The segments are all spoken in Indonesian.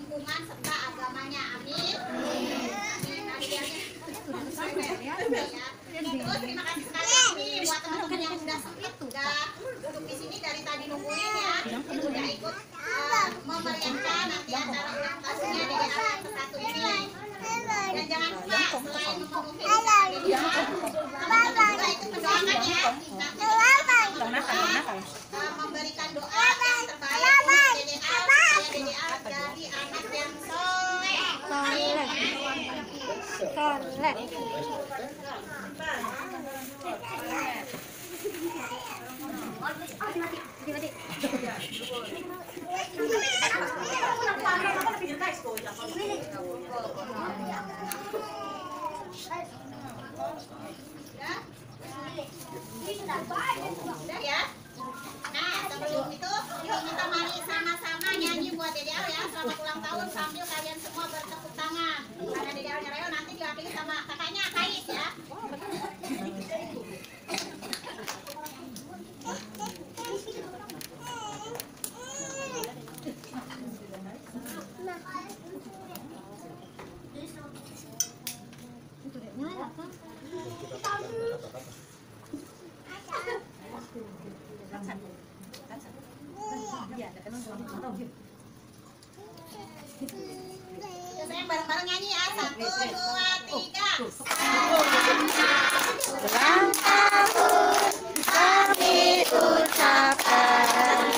lingkungan serta agamanya. Amin. Terus terima kasih sekali nih buat teman-teman yang sudah sempat untuk di sini dari tadi nungguin ya. Sudah ikut memeriahkan nanti acara ulang tahunnya di acara ke-1 ini. Dan jangan lupa selain memenuhi teman-teman juga ikut mendoakan ya. Memberikan doa yang terbaik untuk DDA supaya DDA jadi anak yang soleh. Sudah ya. Nah, sebelum itu yuk kita mari sama-sama nyanyi buat Dede Al ya. Selamat ulang tahun sambil kalian semua bertepuk tangan. Karena Dede Alnya Reo nanti diwakili sama kakaknya Kais ya. Saya bareng-bareng nyanyi ya. 1, 2, 3. Ulang tahun kami ucapkan.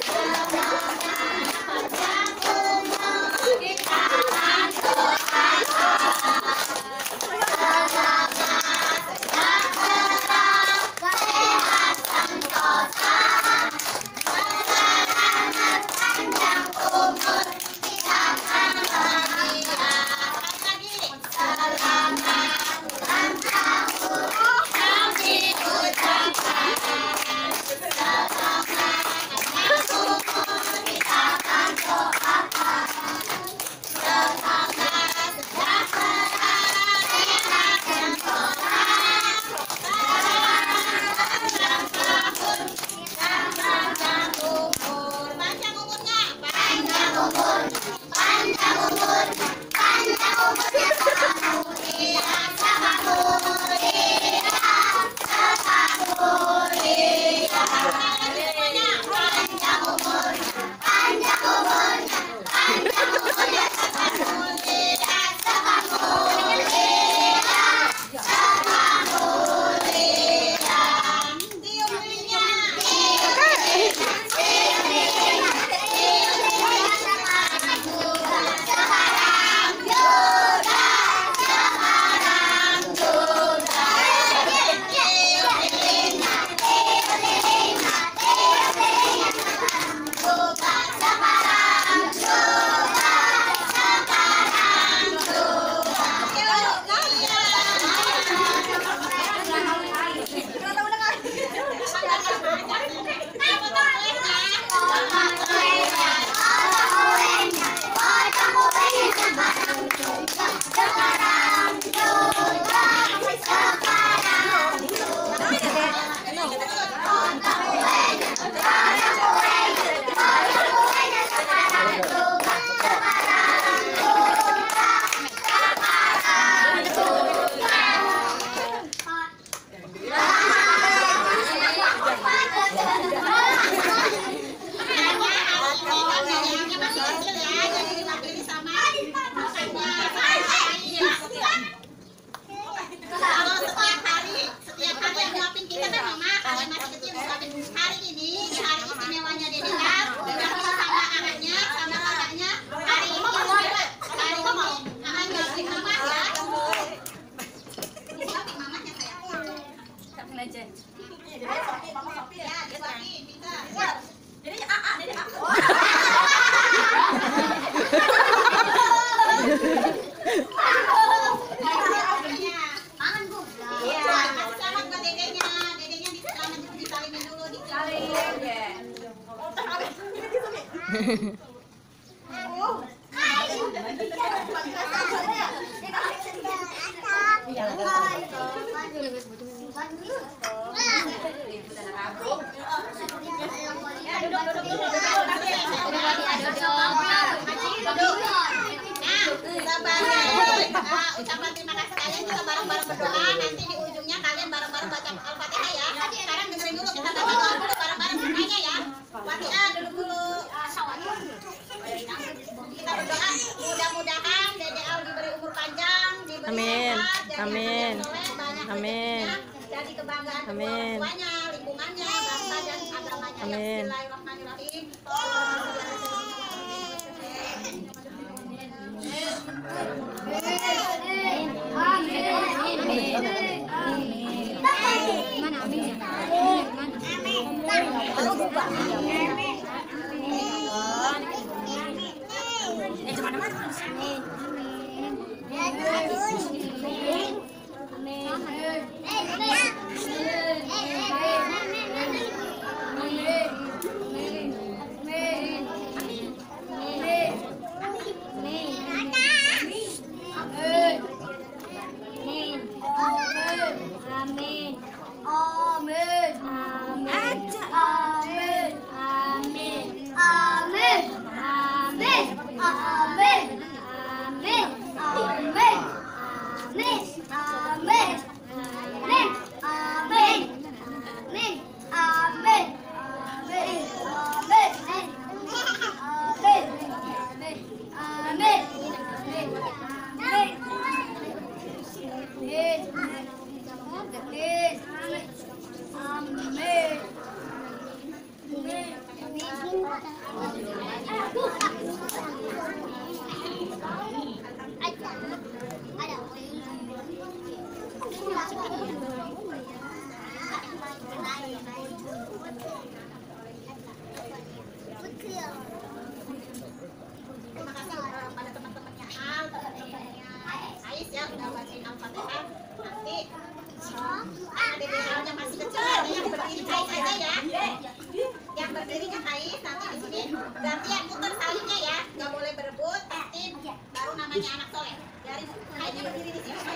Hari ini hari istimewanya Dede Al dengan sama anaknya sama kakaknya. Hari ini akan nyuapin mama ya. Disuapin mamanya sayang. Siapin aja. Ya, disuapin bisa. Dedenya AA, Dede A. Selamat buat dedenya. Dedenya disalimin dulu, disalimin. Duduk. ucapan terima kasih kalian juga bareng-bareng berdoa. Nanti di ujungnya kalian bareng-bareng baca Al-Fatihah ya. Sekarang dengerin dulu, kita baca doa dulu bareng-bareng semuanya ya. Fatihah dulu. Kita berdoa mudah-mudahan Dede Al diberi umur panjang, diberi Amin. sehat, jadi Amin. anak yang soleh, banyak Amin. rezekinya, jadi kebanggaan kedua Amin. orang tuanya, lingkungannya, bangsa dan agamanya. Ya, Amin. Bismillahirrahmanirrahim. Terima kasih pada teman-temannya Al, teman-temannya Ais ya udah bacain Al-Fatihah. Nanti Dede Alnya masih kecil, yang berdiri Ais aja ya. Yang berdirinya Ais nanti di sini. Berarti yang putar salingnya ya, nggak boleh berebut. Nanti baru namanya anak soleh. Dari Aisnya berdiri di sini.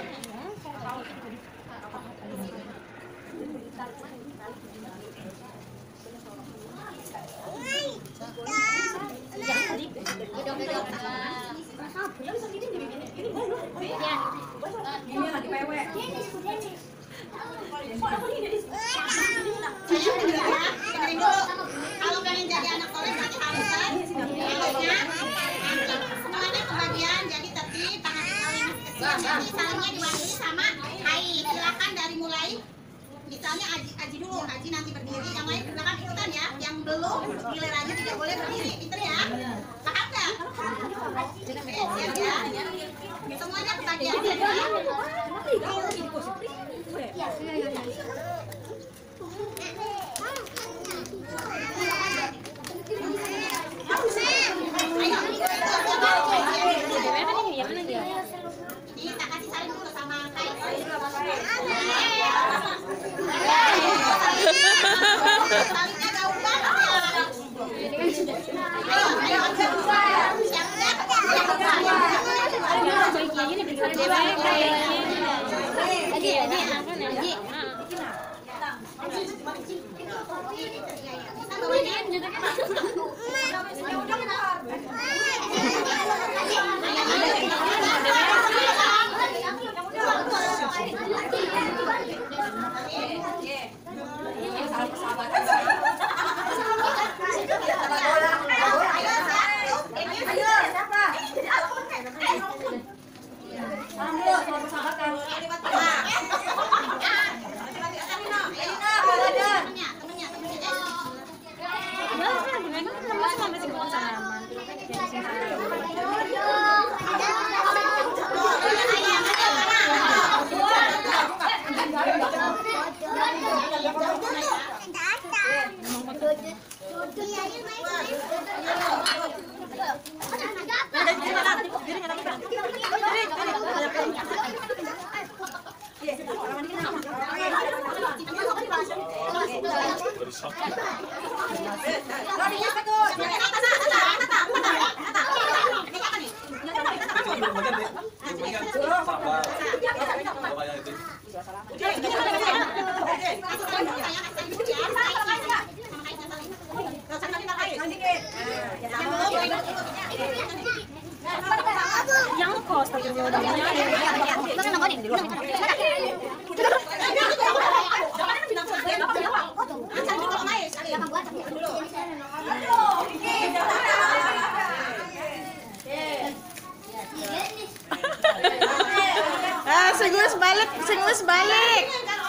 Dengerin dulu. Kalau pengen jadi anak soleh berarti harusnya semuanya kebagian jadi tertib, tangan kalian masih kecil, jadi salingnya diwakili sama Hai. Silakan dari mulai. Misalnya Aji dulu, Aji nanti berdiri, yang lain belakang ikutan ya. Yang belum gilirannya tidak boleh berdiri, pinter ya. Paham nggak? Siap ya. Semuanya kebagian ya. Ini tak kasih saling dulu sama Kai. Salingnya jauh banget ya. Ayo, Yang kos Ah, singgus balik, singgus balik.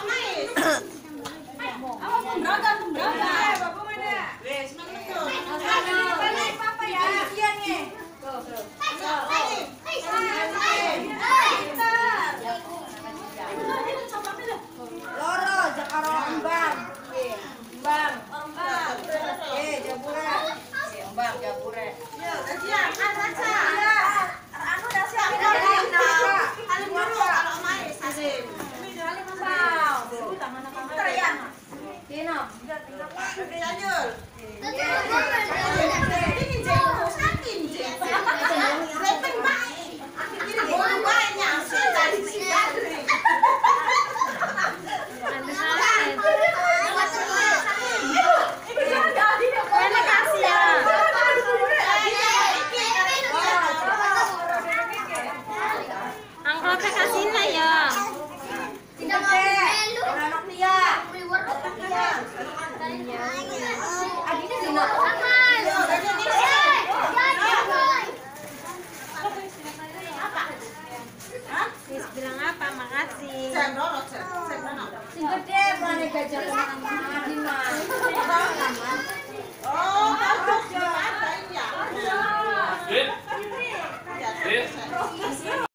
Loro, Jakaro Embang. Embang. Jabure. Embang, Jabure. Ya, siap. Anu dah siap. Anu dulu kalau main. Asim. Ini jalan Embang. Teriak. Dino. Lanjut. Ini jengko saking jengko. Lepeng baik. Ini bolu banyak. Dari sini. Angkotnya kasih lah ya. Tidak mau anak dia. Adiknya Dino. Sis bilang apa? Makasih. Sing gede mana gajah sama Dino.